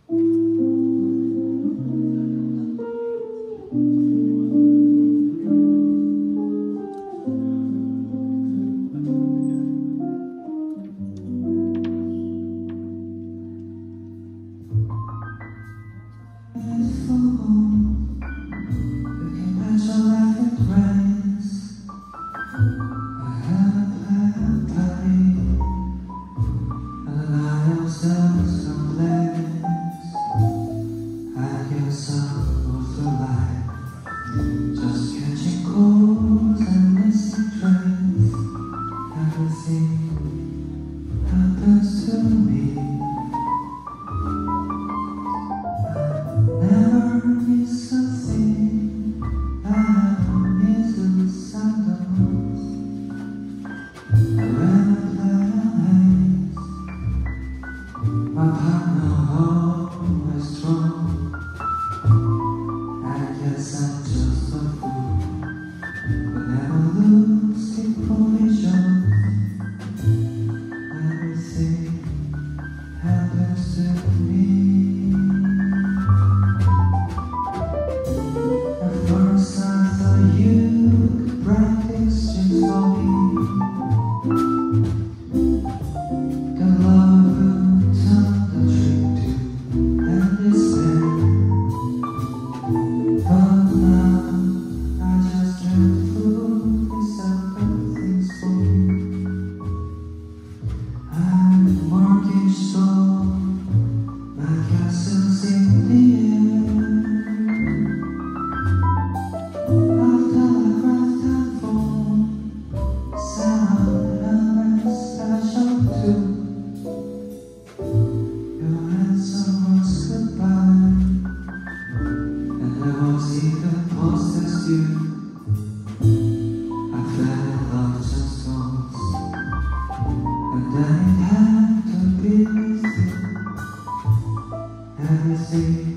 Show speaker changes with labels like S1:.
S1: Just catching calls and missing trains. Everything happens to me. I never miss a thing. I never miss the sandals. And when I play on haze, my partner always strong. I guess I'm just a fool, but never lose the position. Everything happens to me. At first I thought you could practice just for me. The love would turn the trick to and despair. But now I just can't fool certain things for you. I'm a mortgage store, my castle's in the air. After I craft and fall, sound and special too. Your answer was goodbye, and I was even possessed you. I felt lost and storms, and then it had to be with you. Everything